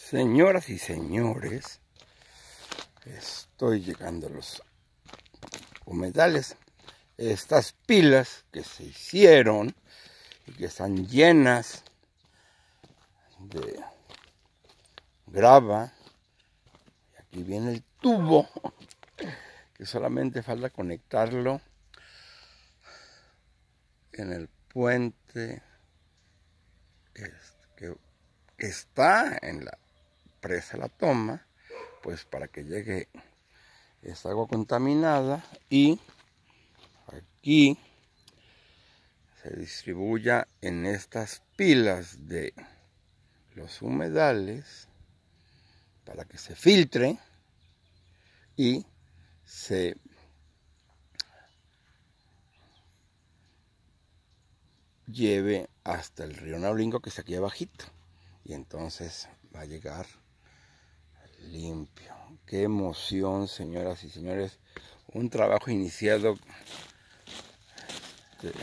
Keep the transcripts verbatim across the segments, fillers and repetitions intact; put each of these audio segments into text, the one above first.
Señoras y señores, estoy llegando a los humedales. Estas pilas que se hicieron y que están llenas de grava. Y aquí viene el tubo, que solamente falta conectarlo en el puente que está en la presa La Toma, pues para que llegue esta agua contaminada y aquí se distribuya en estas pilas de los humedales para que se filtre y se lleve hasta el río Naulinco, que está aquí abajito, y entonces va a llegar limpio. Qué emoción, señoras y señores, un trabajo iniciado este,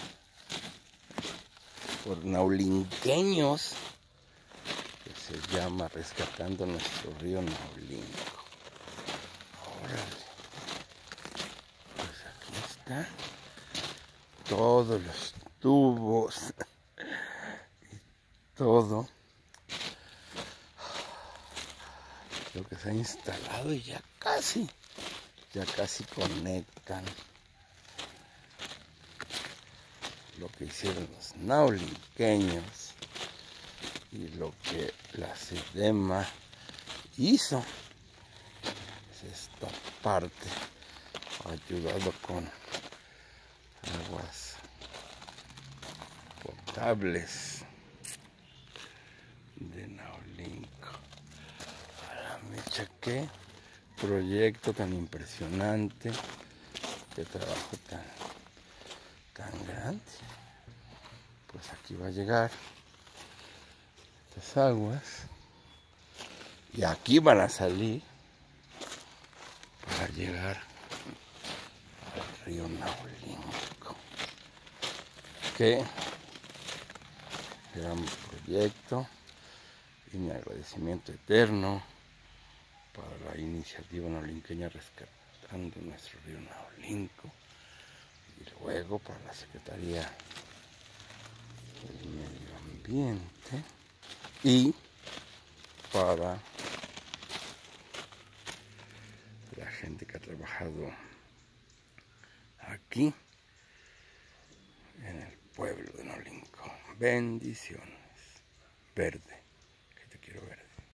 por naulinqueños, que se llama Rescatando Nuestro Río Naulinco. Órale, pues aquí está, todos los tubos y todo lo que se ha instalado, y ya casi, ya casi conectan lo que hicieron los naulinqueños y lo que la SEDEMA hizo. Esta parte ha ayudado con aguas potables de Naulinco. A la mecha, qué proyecto tan impresionante, qué trabajo tan, tan grande. Pues aquí va a llegar estas aguas y aquí van a salir para llegar al río Naulinco. Qué gran proyecto, y mi agradecimiento eterno para la iniciativa naulinqueña Rescatando Nuestro Río Naulinco, y luego para la Secretaría del Medio Ambiente y para la gente que ha trabajado aquí en el pueblo de Naulinco. Bendiciones. Verde.